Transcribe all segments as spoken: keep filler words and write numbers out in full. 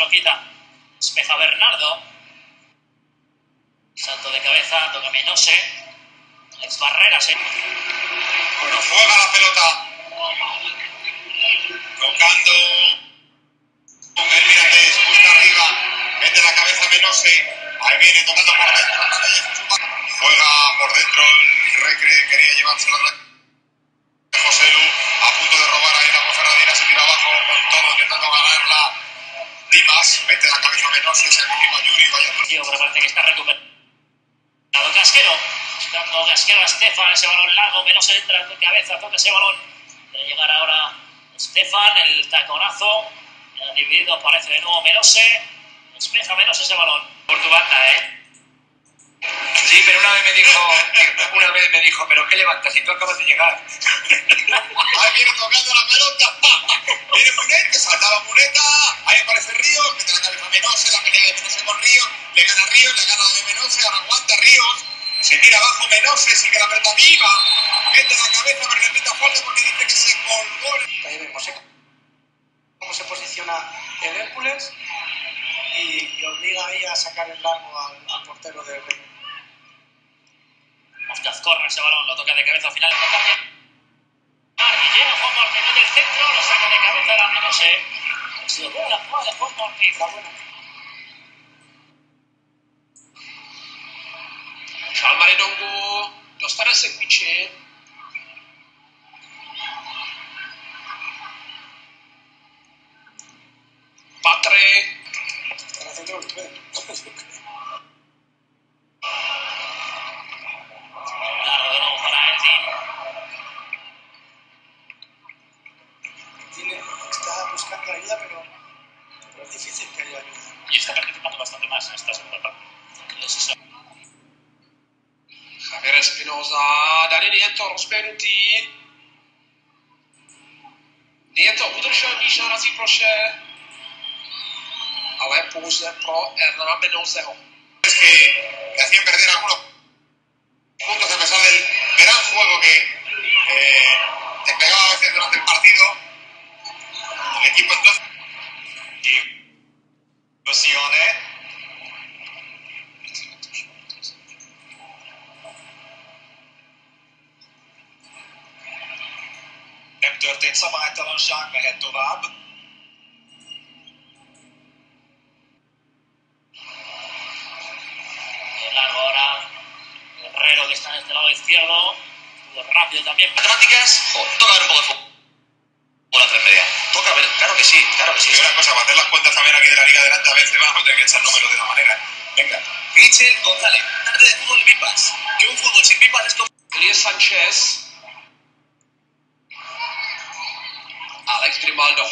lo quita. Despeja Bernardo. Salto de cabeza, toca Menose. Ex Barreras, ¿eh? Bueno, juega la pelota. Tocando. Con el Mirandés, busca arriba. Mete la cabeza Menose. Ahí viene tocando por dentro. Juega por dentro el Recre. Quería llevárselo a José Lu. A punto de robar ahí la Ponferradina. Se tira abajo con todo, intentando ganarla. Dimas. Mete la cabeza Menose. Se anima Yuri. Vaya. Tío, pero parece que está recuperado. Casquero. Buscando Casquero a Stefan. Ese balón largo. Menose entra de cabeza. Toca ese balón. Debe llegar ahora Stefan. El taconazo. El dividido aparece de nuevo Menose. Despeja Menose ese balón. Por tu banda, ¿eh? Sí, pero una vez me dijo, una vez me dijo, pero ¿qué levantas si tú acabas de llegar? Ahí viene tocando la pelota. Viene Munet, que saltaba Muneta. Ahí aparece Ríos, mete la cabeza Menose, la pelea de Menose con Ríos. Le gana Ríos, le gana de Menose, ahora aguanta Ríos. Se tira abajo Menose, sigue la pelota viva. Mete la cabeza, pero le pita fuerte porque dice que se colgó. Ahí vemos ¿eh? cómo se posiciona el Hércules y, y obliga ahí a sacar el largo al, al portero del Hércules. Moscaz corre ese balón, lo toca de cabeza al final. Guillermo Juan Martín del centro, lo saca de cabeza la Menose. Ha sido buena la jugada de Juan Martín. La buena. Šalmary Dongu, dostane se k míči. Patrik. Está en el centro del Pedro. Largo de nuevo para Edin. Tiene, está buscando ayuda, pero, pero es difícil que haya ayuda. Y está participando bastante más en esta segunda parte. Javier Espinoza, Dani Nieto rozběhnutý. Nieto udržel míč, narazí ploše, ale pouze pro Hernana Menoseho. Es que le hacían perder algunos puntos a pesar del gran juego que eh, desplegaba a veces durante el partido. El equipo entonces. Ilusione. Nem történt szabálytalanság, mehet tovább. Largo ahora. Herrero que está en este lado izquierdo. Rápido también. Matemáticas, oh, toca ver un poco de fútbol. La tres media. Toca ver, claro que sí, claro que sí. Y una cosa, para hacer las cuentas también aquí de la Liga Adelante, a veces vamos a tener que echar números de esa manera. Venga. Michel González, tarde de fútbol y pipas. Que un fútbol sin pipas es como... Elias Sánchez. Alex Grimaldo.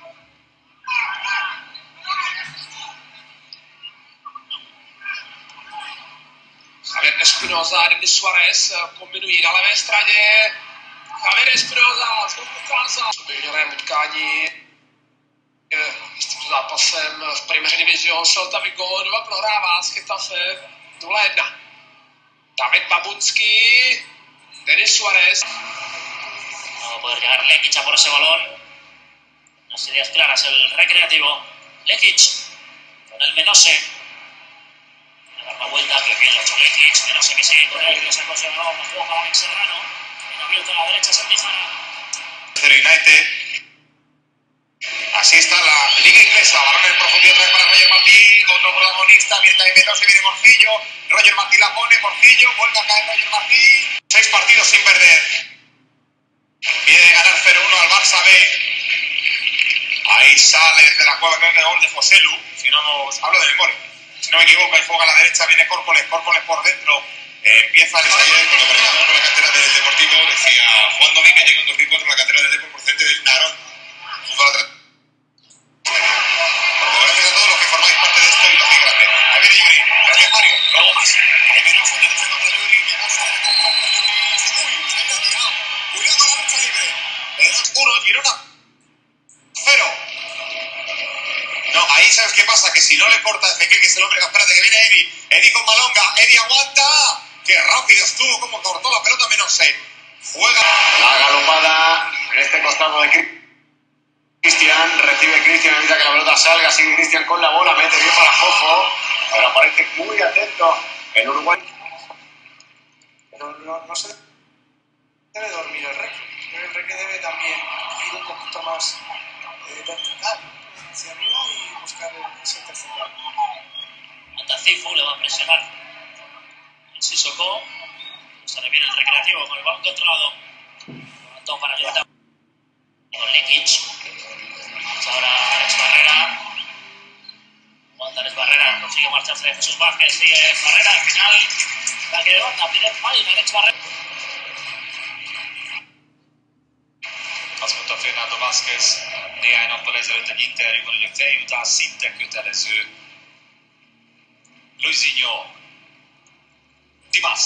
Javier Espinoza, Denis Suarez kombinují na levé straně. Javier Espinoza znovu ukázal. V běžném utkání s tím zápasem v Primera Division Celta Vigo dva prohrává s Getafe nula jedna. David Babunský, Denis Suarez. No va a poder llegar Lekic a por ese balón. Unas ideas claras, el Recreativo. Lekic con el Menose. A dar la vuelta, pero bien lo ha hecho Lekic. Menose que sigue con él, que lo sacó ese balón. Juega para Alex Serrano. En abierto a la derecha, Santijana. United. Así está la Liga Inglesa. Balón en profundidad otra vez para Roger Martín. Otro protagonista. Viene también Menose, viene Morcillo. Roger Martín la pone. Morcillo. Vuelve a caer Roger Martín. Seis partidos sin perder. Viene de ganar cero uno al Barça B. Ahí sale desde la cueva que gol de José Lu. Si no nos hablo de memoria. Si no me equivoco, ahí juega a la derecha. Viene Córcoles. Córcoles por dentro. Eh, empieza el ayer cuando peleamos con la cantera del Deportivo. Decía Juan Domínguez llegó en dos mil cuatro a la cantera del Deportivo procedente del Narón. Fútbol atrás. Gracias a todos los que formáis parte de esto y lo que grande. Ahí viene Yuri. Gracias, Mario. Luego más. Ahí viene un segundo contra Yuri. Menose de contra Yuri. Uy, se ha tirado. Cuidado con la lucha libre. dos uno, Girona. Cero. No, ahí sabes qué pasa, que si no le corta Ezequiel, que es el hombre que espérate que viene Eddie. Eddie con Malonga. Eddie aguanta. Qué rápido estuvo, como cortó la pelota Menose. Juega. La galopada en este costado de Cristian, recibe Cristian, evita que la pelota salga, sigue Cristian con la bola, mete bien para Fofo, pero parece muy atento el Uruguay. Pero no, no se debe dormir el Recre. El Recre debe también ir un poquito más eh, vertical hacia arriba y buscar ese tercer gol. Antacifu le va a presionar en Sissoko. Sale bien el Recreativo con el balón controlado. Levantó para ayudar con Lekic. Ahora Alex Barrera. Aguanta Alex Barrera. Consigue marcharse de Jesús Vázquez. Sigue Barrera. Al final, la que de banda. Pide mal Alex Barrera. Azt mondta Fernando Vázquez néhány nappal ezelőtt egy interjúban, hogy a feljutás szinte kötelező. Luizinho. Dimas.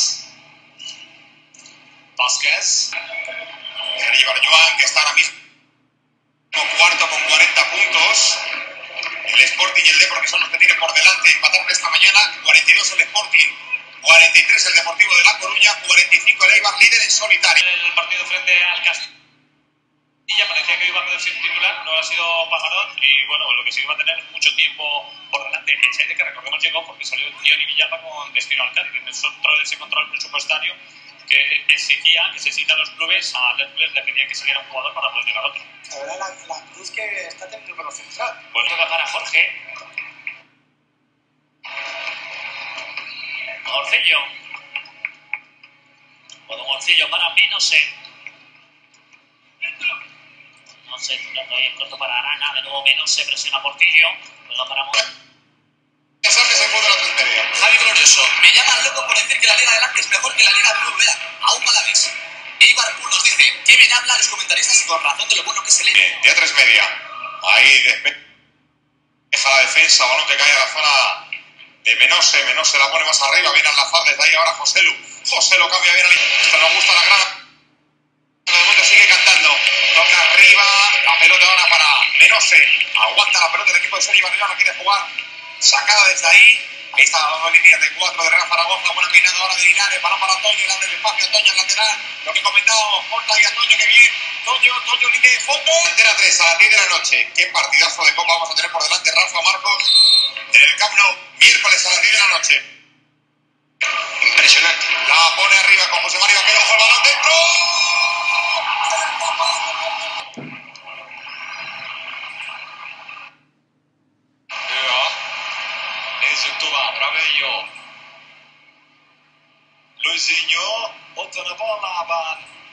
Vázquez. Sergi Barjuan, que está ahora mismo cuarto con cuarenta puntos. El Sporting y el Depor, que son los que tienen por delante, empataron esta mañana. cuarenta y dos el Sporting, cuarenta y tres el Deportivo de La Coruña, cuarenta y cinco el Eibar, líder en solitario. El partido frente al Castilla parecía que iba a poder ser titular, no ha sido pagador y bueno, lo que sí iba a tener mucho tiempo por delante. El Chelsea, que recordemos llegó porque salió Johnny Villalba con destino al Cádiz, es otro ese control presupuestario que exigía, que necesitan los clubes, a los clubes le pedían que saliera un jugador para poder llegar a otro. La verdad, la, la cruz que está en el número central. Vuelve a bajar a Jorge. Morcillo. Bueno, Morcillo para mí, no sé. No sé, tirando ahí en corto para Arana. De nuevo menos se presiona Portillo. Luego para Morcillo. Javi Glorioso, me llaman loco por decir que la Liga del Ángel es mejor que la Liga B B V A. Aún a la vez. Eibar Pool nos dice, qué bien hablan los comentaristas y con razón de lo bueno que es el Eibar. Bien, día tres media. Ahí deja la defensa, balón que cae a la zona de Menose. Menose la pone más arriba, viene a enlazar desde ahí ahora Joselu. Joselu cambia bien al... Esto nos gusta la grada. Todo el mundo sigue cantando. Toca arriba, la pelota ahora para Menose. Aguanta la pelota el equipo de Sergi Barrera, no quiere jugar. Sacada desde ahí. Ahí está la nueva línea de cuatro de Rafa Zaragoza. Buena peinada ahora de Linares. Para para Toño. Le abre el espacio a Toño en lateral. Lo que comentábamos. Corta ahí a Toño. Que bien. Toño, Toño, línea de fondo. Entera tres a las diez de la noche. Qué partidazo de Copa vamos a tener por delante. Rafa Marcos en el Camp Nou. Miércoles a las diez de la noche. Impresionante. La pone arriba con José María Vaquero. Ojo el balón dentro. Nézzük tovább, Ravello. Luizinho, ott van a bal lábán.